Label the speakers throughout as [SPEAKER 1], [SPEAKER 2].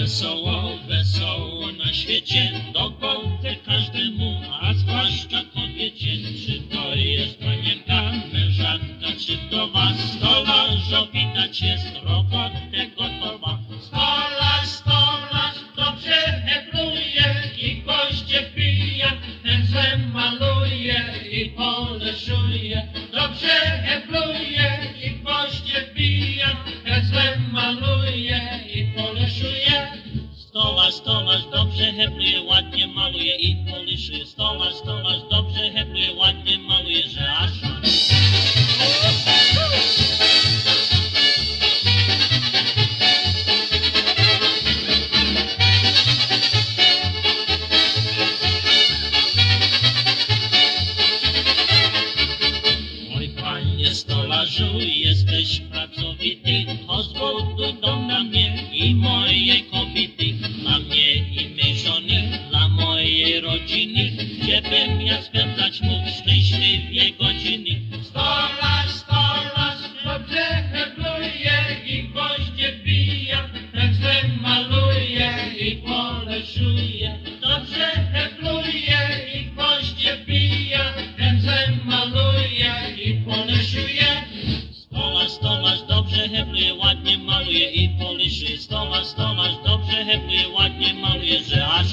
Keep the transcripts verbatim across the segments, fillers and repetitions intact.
[SPEAKER 1] Wesoło, wesoło na świecie, dogodę każdemu, a zwłaszcza kobiecie. Czy to jest panienka, mężatka, czy wdowa, stolarzo widać jest robotę gotowa. Stolarz, stolarz dobrze hebluje i gwoździe wbija, pędzlem maluje i poleszuje. Dobrze hebluje i gwoździe wbija, pędzlem maluje i poleszuje. Stolarz, stolarz dobrze hebluje, ładnie maluje i poliszuje. Stolarz, stolarz dobrze hebluje, ładnie maluje, że aż... Oj, panie stolarzu, jesteś pracowity, pozwól dom na mnie i mojej kobiety, dla mnie i mej żony, dla mojej rodziny, gdzie bym ja spędzać mógł szczęśliwie godziny. Stolarz, stolarz dobrze hebluje i gwoździe wbija, pędzlem maluje i poleszuje. Dobrze hebluje i gwoździe wbija, pędzlem maluje i poleszuje. Stolarz, stolarz dobrze hebluje, ładnie maluje i poliszuje. Stolarz, stolarz dobrze hebluje, ładnie maluje, że aż...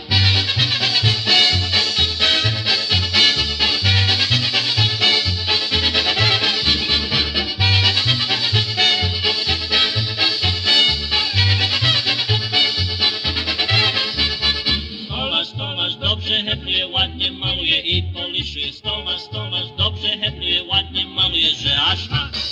[SPEAKER 1] Stolarz, stolarz dobrze hebluje, ładnie maluje i poliszuje. Stolarz, stolarz dobrze hebluje, ładnie maluje, że aż...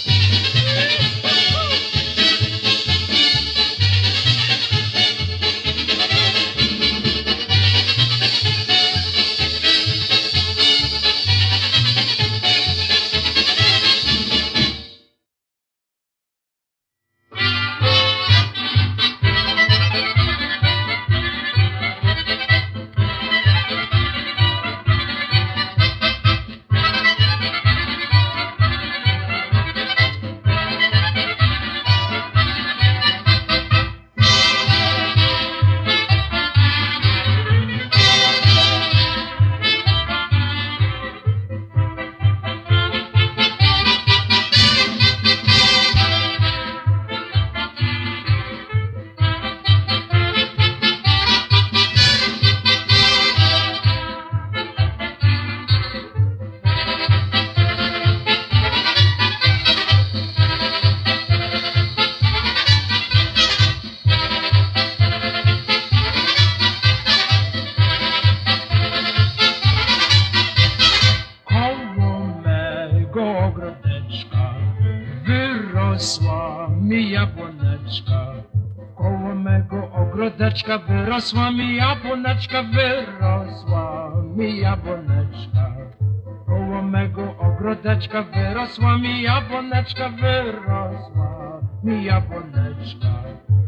[SPEAKER 1] Wyrosła mi jabłoneczka, wyrosła mi jabłoneczka. Koło mego ogrodeczka wyrosła mi jabłoneczka, wyrosła mi jabłoneczka.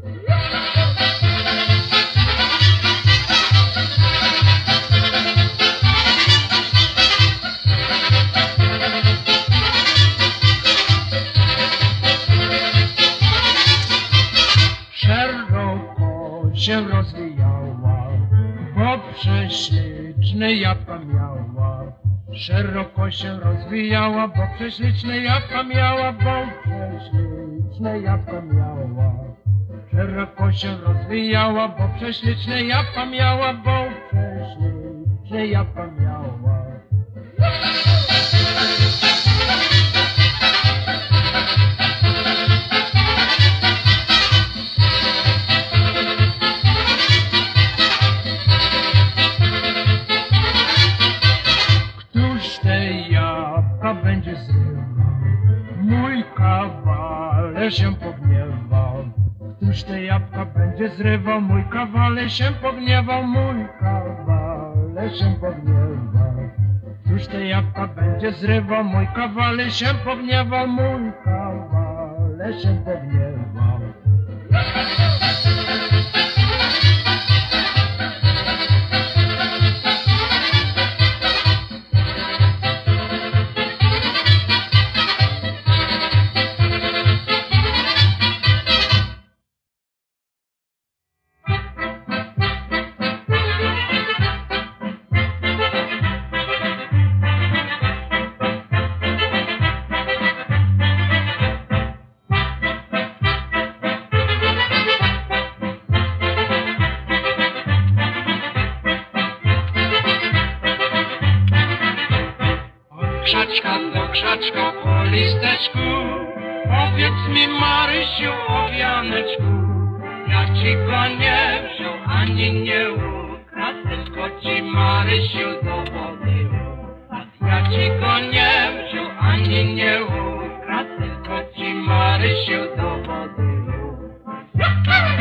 [SPEAKER 1] Się rozwijała, bo prześliczne jabłka miała. Szeroko się rozwijała, bo prześliczne jabłka miała, bo prześliczne jabłka miała. Szeroko się rozwijała, bo prześliczne jabłka miała, bo prześliczne jabłka miała. Będzie zrywał, mój kawaler się pogniewał. Któż te jabłka będzie zrywał, mój kawaler się pogniewał, mój kawaler się pogniewał. Któż te jabłka będzie zrywał, mój kawaler się pogniewał, mój kawaler się pogniewał.
[SPEAKER 2] ptaczka po listeczku. Powiedz mi, Marysiu, owianeczku, ja ci go nie wziął ani nie ukradł, tylko ci, Marysiu, do wody upadł. Ja ci go nie wziął ani nie ukradł, tylko ci, Marysiu, do wody upadł.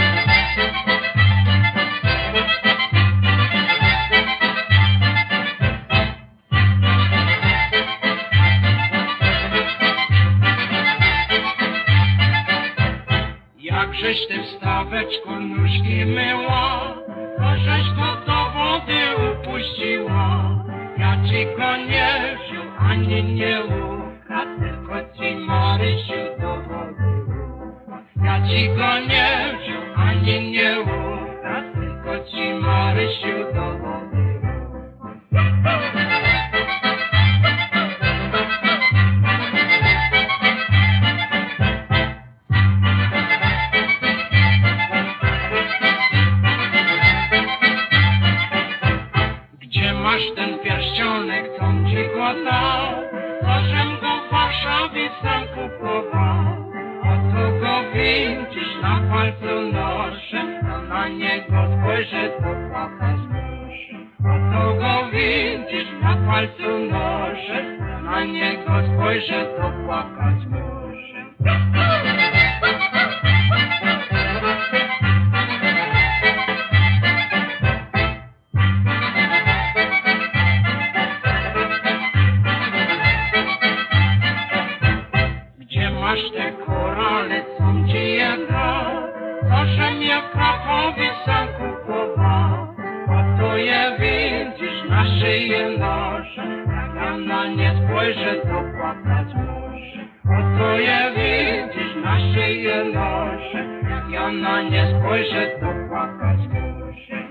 [SPEAKER 2] Jakżeś ty wstaweczku nóżki myła, to żeś go do wody upuściła. Ja ci go nie wziął ani nie ukradł, tylko ci, Marysiu, do wody upadł. Ja ci go nie wziął ani nie ukradł, tylko ci, Marysiu, do wody upadł. Masz ten pierścionek, co ci go dał, to żem go w Warszawie sam kupował. Oto go widzisz, na palcu noszę, to na niego spojrzę, to płakać muszę. Oto go widzisz, na palcu noszę, to na niego spojrzę, to płakać muszę. Masz te korale, co ci je dał, to że mnie w Krakowie sam kupował. Oto je widzisz, na szyję noszę, jak ja na nie spojrzę, to płakać muszę. Oto je widzisz, na szyję noszę, jak ja na nie spojrzę, to płakać muszę.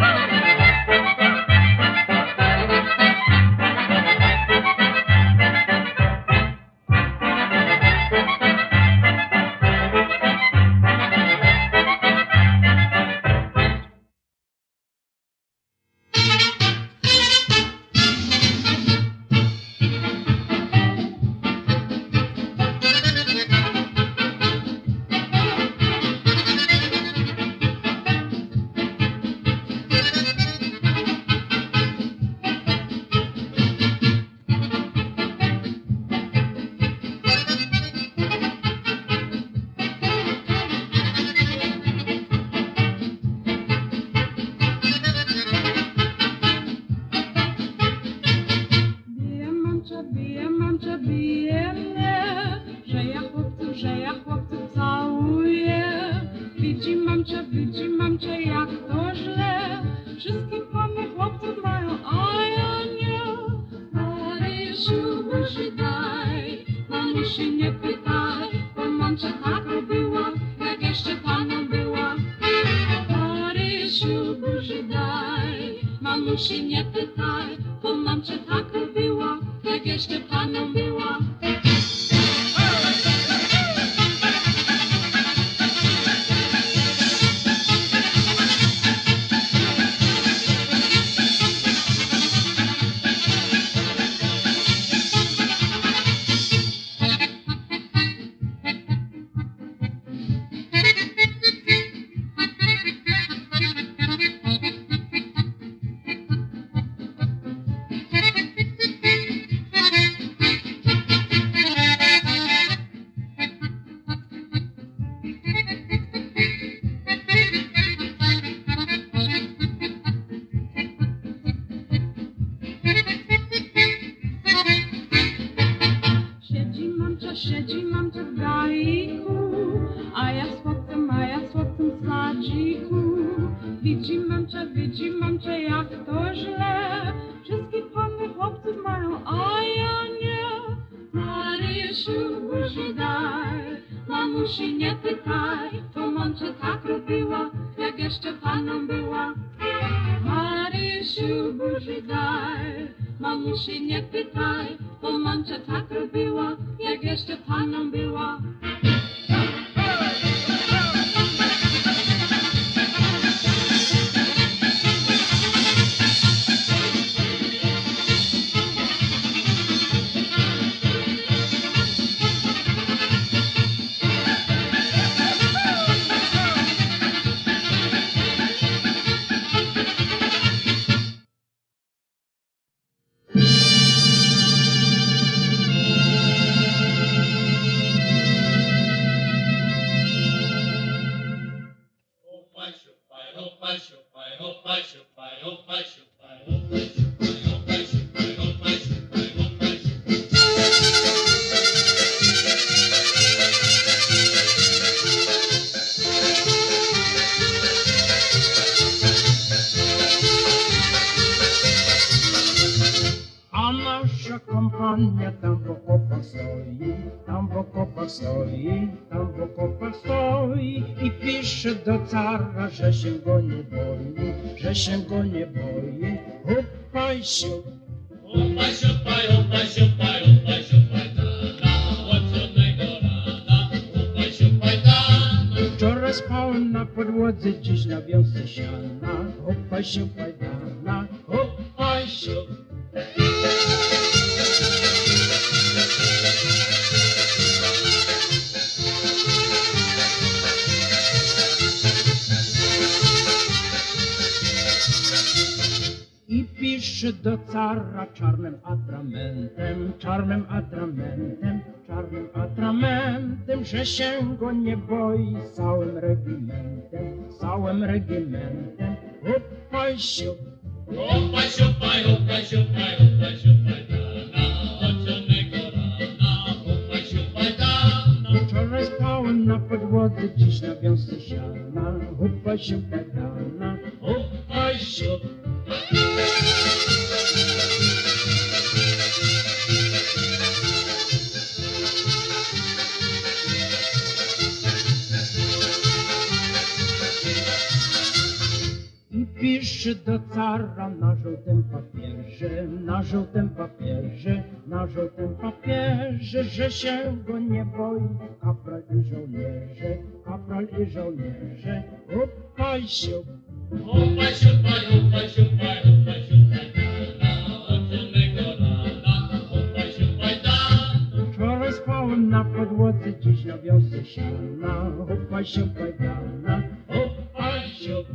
[SPEAKER 3] Mamusi nie pytaj, bo mamcie tak robiła, jak jeszcze paną była. Siedzi mamcia w galiku, a ja z chłopcem, a ja z chłopcem w sadziku. Widzi mamcia, widzi mamcia, jak to źle. Wszystkie panny chłopców mają, a ja nie. Marysiu, buzi daj, mamusi nie pytaj, to mamcia tak robiła, jak jeszcze paną była. Marysiu, buzi daj, mamusi nie pytaj, bo mamcia tak robiła, jak jeszcze paną była.
[SPEAKER 1] hopaj, siopaj, hopaj, siopaj, hopaj, siopaj, hopaj, siopaj, hopaj, siopaj, hopaj, siopaj, hopaj,
[SPEAKER 2] A nasza kompania tam w okopach stoi, tam w okopach stoi, tam w okopach stoi i pisze do cara, że się go nie boi, że się go nie boi. Hopaj siup,
[SPEAKER 1] hopaj, siopaj, hopaj, siopaj, hopaj, siopaj, dana, łoconego rana, hopaj, siopaj, dana.
[SPEAKER 2] Wczoraj spałem na podłodze, dziś na wiązce siana. Hopaj siopaj dana, hopaj siup. I pisze do cara czarnym atramentem, czarnym atramentem, czarnym atramentem, że się go nie boi całym regimentem, całym regimentem. Hopaj siup,
[SPEAKER 1] hopaj, siopaj, hopaj, siopaj, hopaj, siopaj, dana, łoconego rana, hopaj, siopaj, dana.
[SPEAKER 2] Wczoraj spałem na podłodze, dziś na wiązce siana. Hopaj siopaj dana, hopaj siup. I pisze do cara na żółtym papierze, na żółtym papierze, na żółtym papierze, że się go nie boi kapral i żołnierze, kapral i żołnierze. Hopaj siup,
[SPEAKER 1] hopaj, siopaj, hopaj, siopaj, hopaj, siopaj, dana, łoconego rana, hopaj, siopaj, dana.
[SPEAKER 2] wczoraj spałem na podłodze, dziś na wiązce siana. Hopaj siopaj dana, hopaj siup.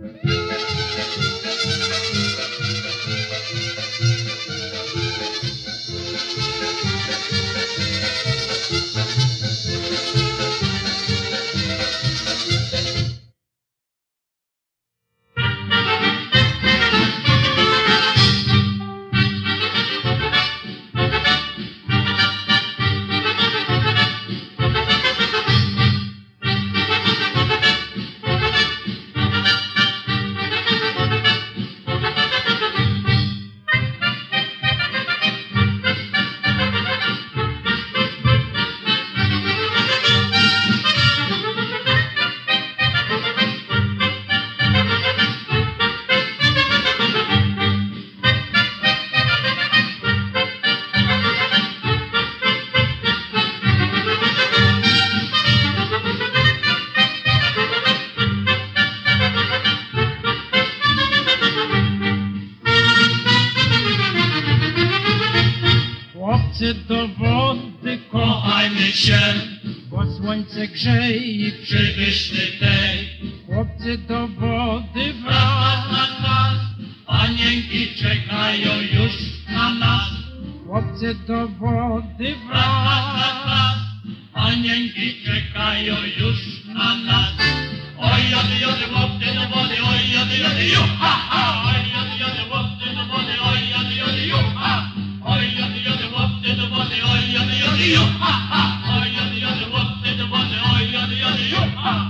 [SPEAKER 2] Chłopcy do wody,
[SPEAKER 1] Kochajmy się
[SPEAKER 2] bo słońce grzeje i
[SPEAKER 1] przy wyszły tej.
[SPEAKER 2] chłopcy do wody
[SPEAKER 1] Raz,
[SPEAKER 2] wraz.
[SPEAKER 1] raz, raz, panienki czekają już na nas.
[SPEAKER 2] Chłopcy do wody
[SPEAKER 1] Raz, raz, raz,
[SPEAKER 2] wraz.
[SPEAKER 1] raz, panienki czekają już na nas. Oj, jody, jody, chłopcy do wody, oj, jody, jody, ju, ha, ha. Oj, jody, jody, chłopcy do wody, oj, jody, jody, ju, ha. Oj, jody, jody, chłopcy do wody, oj, jody, jody, ju, ha, ha. Oj, jody, jody, chłopcy do wody, oj, jody, jody, ju, ha.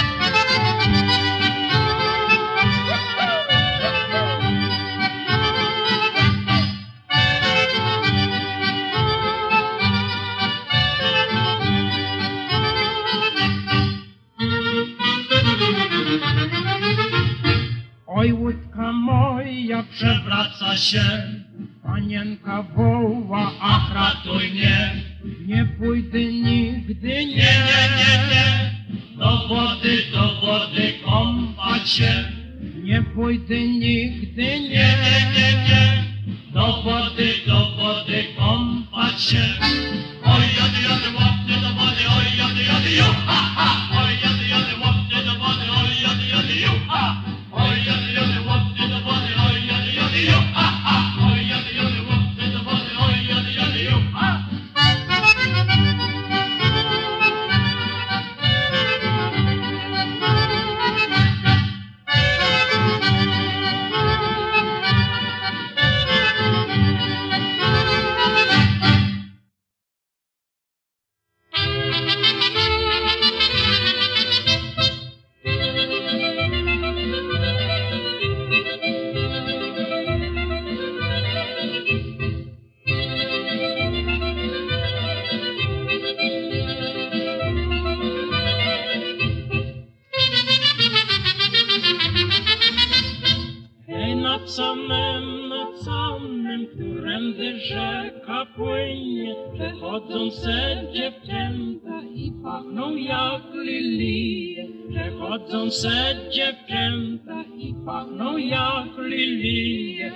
[SPEAKER 2] Oj, łódka moja
[SPEAKER 1] Przewraca się,
[SPEAKER 2] panienka woła, ach
[SPEAKER 1] ratuj mnie.
[SPEAKER 2] nie pójdę nigdy, nie,
[SPEAKER 1] Nie, nie, nie, nie, do wody, do wody kąpać się.
[SPEAKER 2] nie pójdę nigdy, nie,
[SPEAKER 1] Nie, nie, nie, nie, do wody, do wody kąpać się. Oj, jody, jody, łapcie do wody, oj, jody, jody, ju, ha, ha. Oj, jody, jody, łapcie do wody, oj, jody, jody, ju, ha. Oj, jody, jody, łapcie do wody, oj, jody, jody, ju, ha, ha. Oj, jody, jody, łapcie do wody, oj, jody, jody, ju, ha. samym, nad samym, którędy rzeka płynie, przechodzą se dziewczęta i pachną jak lilie. Przechodzą se dziewczęta i pachną jak lilie.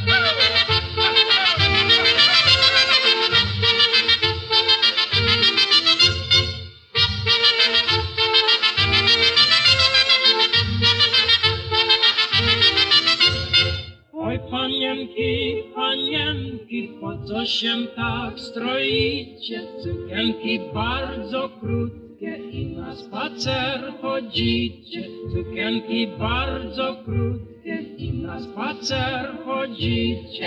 [SPEAKER 1] Oj, panienki, panienki, po co się tak stroicie? Sukienki bardzo krótkie i na spacer chodzicie. Sukienki bardzo krótkie i na spacer chodzicie.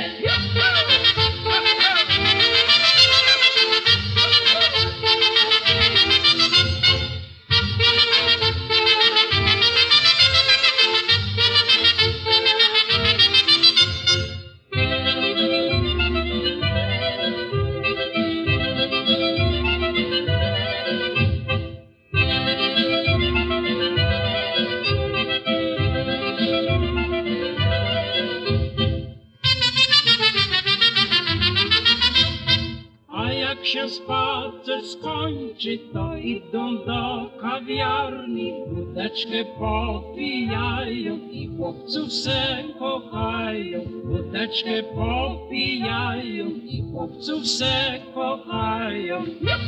[SPEAKER 1] Jak się spacer skończy, to idą do kawiarni, wódeczkę popijają i chłopców se kochają. Wódeczkę popijają i chłopców se kochają.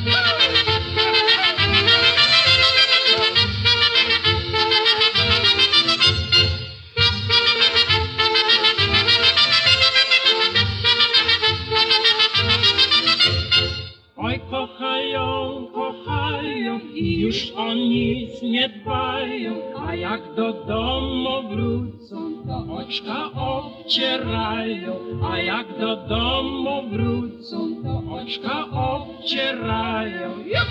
[SPEAKER 1] Oj, kochają, kochają i już o nic nie dbają, a jak do domu wrócą, to oczka obcierają. A jak do domu wrócą, to oczka obcierają.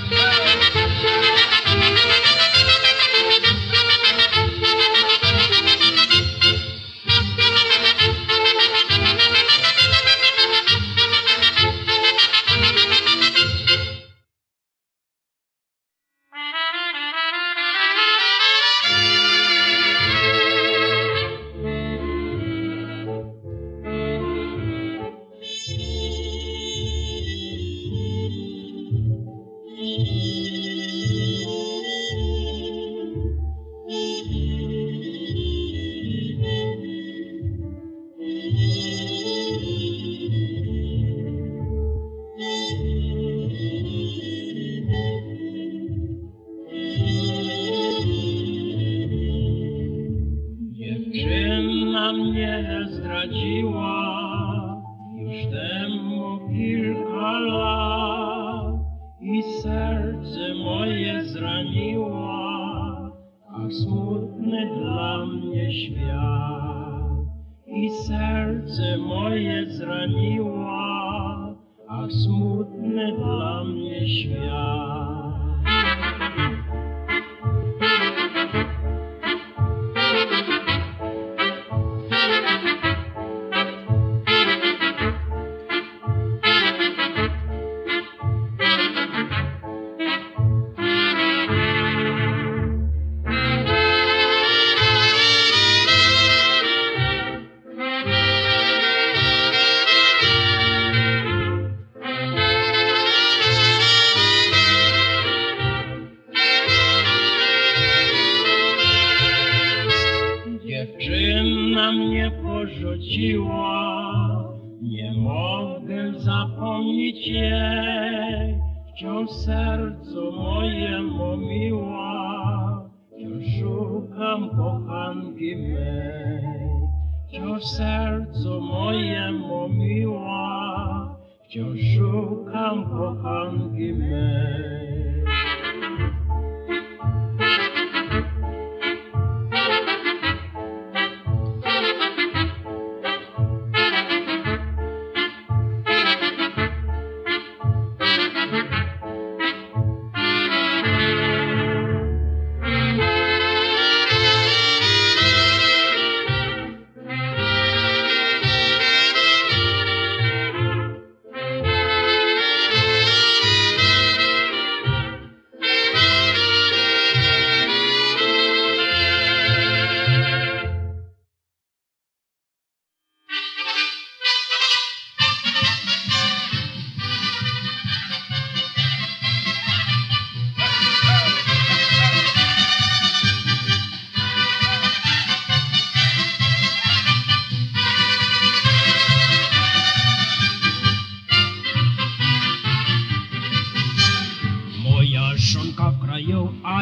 [SPEAKER 1] Dziewczyna mnie zdradziła już temu kilka lat i serce moje zraniła, ach smutny dla mnie świat. I serce moje zraniła, ach smutny dla mnie świat. Dziewczyna mnie porzuciła, nie mogę zapomnieć jej. Wciąż sercu mojemu miła, wciąż szukam kochanki mej. Wciąż sercu mojemu miła, wciąż szukam kochanki mej.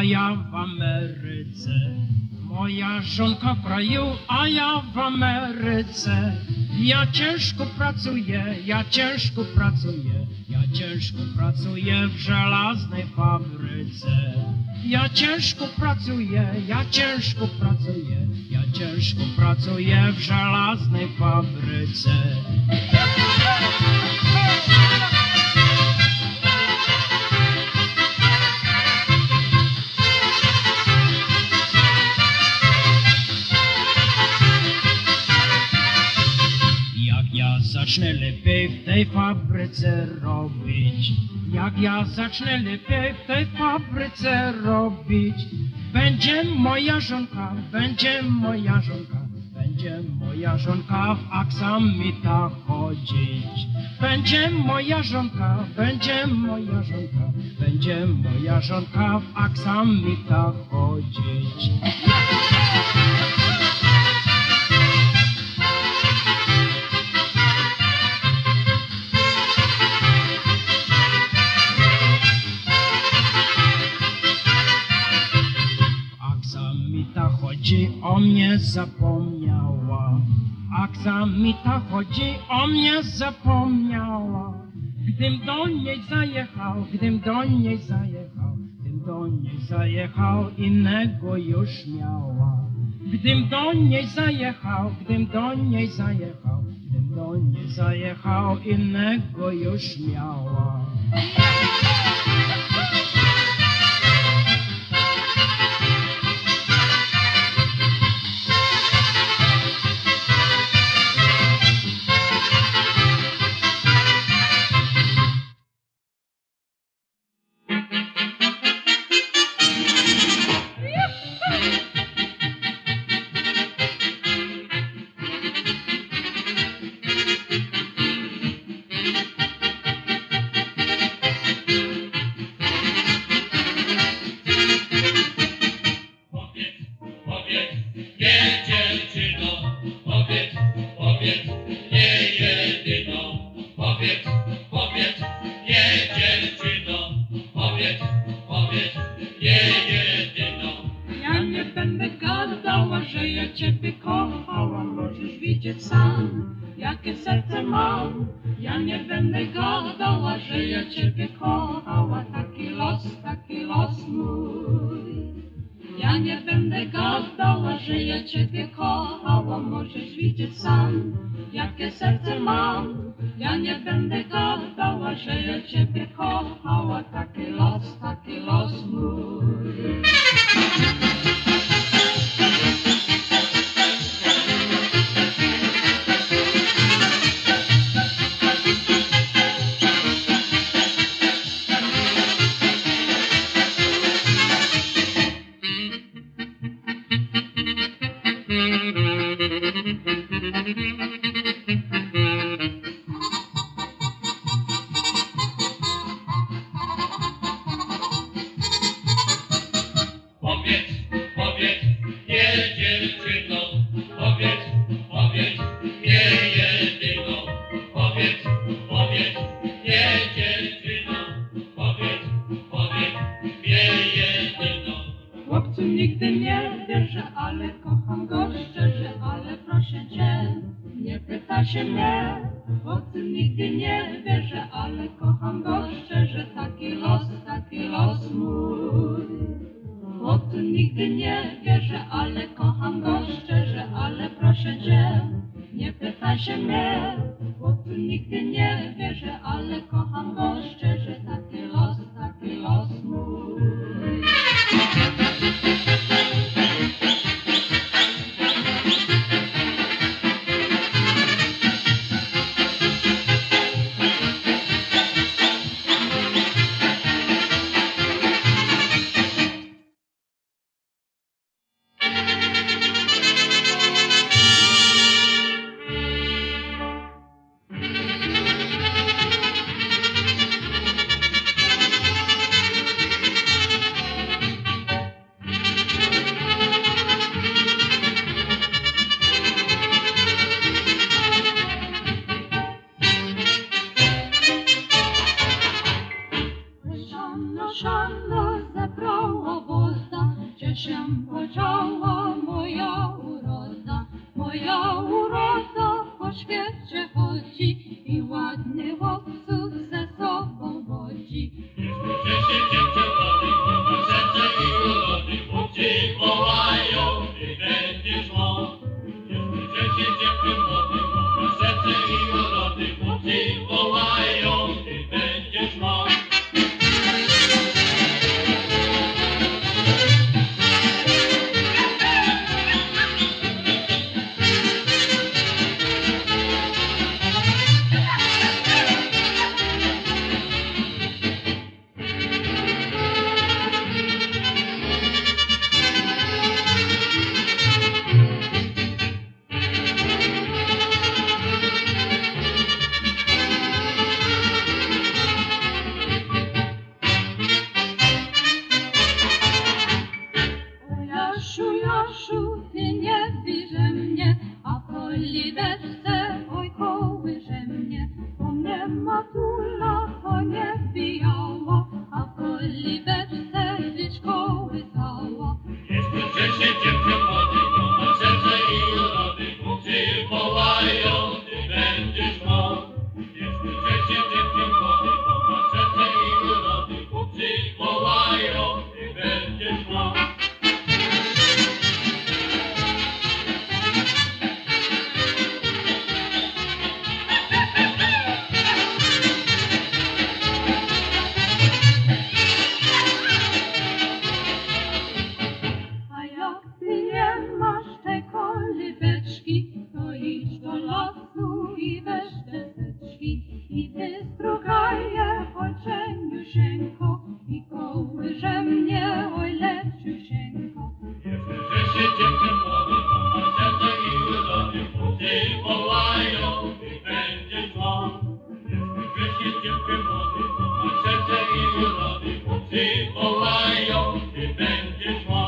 [SPEAKER 4] ja w Ameryce. Moja żonka w kraju, a ja w Ameryce. Ja ciężko pracuję, ja ciężko pracuję, ja ciężko pracuję w żelaznej fabryce. Ja ciężko pracuję, ja ciężko pracuję, ja ciężko pracuję w żelaznej fabryce. Zacznę lepiej w tej fabryce robić. Jak ja zacznę lepiej w tej fabryce robić, będzie moja żonka, będzie moja żonka, będzie moja żonka w aksamitach chodzić. Będzie moja żonka, będzie moja żonka, będzie moja żonka w aksamitach chodzić. Chodzi o mnie zapomniała, aksamita chodzi o mnie zapomniała. Gdym do niej zajechał, gdym do niej zajechał, gdym do niej zajechał, innego już miała. Gdym do niej zajechał, gdym do niej zajechał, gdym do niej zajechał, innego już miała.
[SPEAKER 3] się podziała moja uroda, moja uroda po świecie chodzi i ładny chłopców ze sobą wodzi.
[SPEAKER 1] Że się dziewczę wody, bo serce i urody, chłopcy wołają i będziesz mą. Że się dziewczę wody, bo serce i urody, chłopcy wołają i będziesz mą.
[SPEAKER 3] Jasiu, Jasiu, ty nie bierze mnie, a po libeczce oj kołyże mnie. Bo mnie matula to nie bijała, a po libeczce gdzieś kołysała.
[SPEAKER 1] Że się dziewczę wody, bo serce i urody, chłopcy wołają i będziesz mą. Że się dziewczę wody, bo serce i urody, chłopcy wołają i będziesz mą.
[SPEAKER 3] A jak ty nie masz tej kolibeczki, to idź do lasu i weź te seczki. I wystrugaj je, ojczeniusieńko, i kołyże mnie, oj leciusieńko.
[SPEAKER 1] Że się dziewczę wody, bo serce i urody, chłopcy wołają i będziesz mą. Że się dziewczę wody, bo serce i urody, chłopcy wołają i będziesz mą.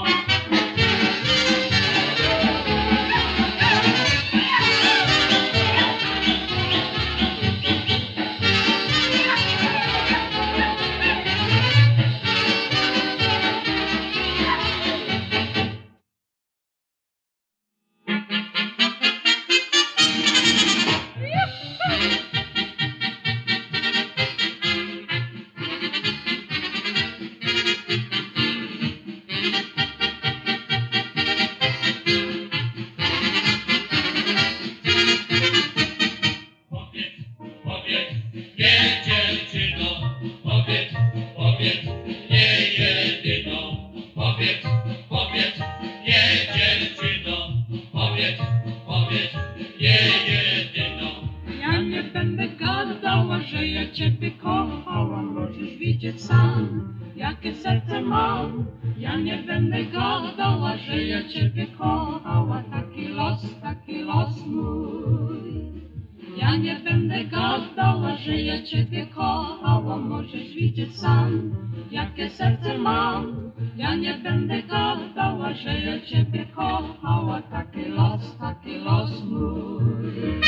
[SPEAKER 1] Powiedz, nie dziewczyno, powiedz, powiedz, nie jedyno. Powiedz, powiedz, nie dziewczyno, powiedz, powiedz, nie jedyno.
[SPEAKER 3] Ja nie będę gadała, że ja ciebie kochałam, możesz widzieć sam, jakie serce mam. Ja nie będę gadała, że ja ciebie kochała, taki los, taki los mój. Ja nie będę gadała, że ja ciebie kochałam, możesz widzieć sam, jakie serce mam. Ja nie będę gadała, że ja ciebie kochała, taki los, taki los mój.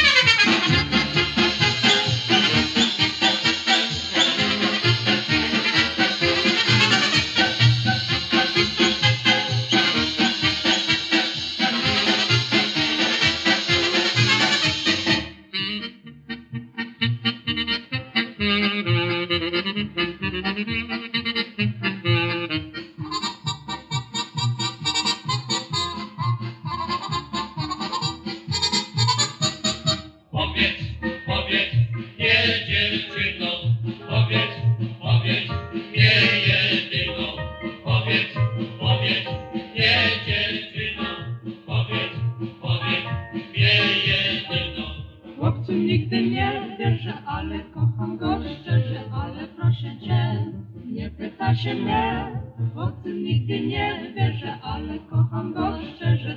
[SPEAKER 1] Powiedz, powiedz, nie dziewczyno, powiedz, powiedz, nie jedyno. Powiedz, powiedz, nie dziewczyno, powiedz, powiedz, nie jedyno.
[SPEAKER 3] Chłopcu nigdy nie wierzę, ale kocham go szczerze, ale proszę cię, nie pyta się mnie. Chłopcu nigdy nie wierzę, ale kocham go szczerze,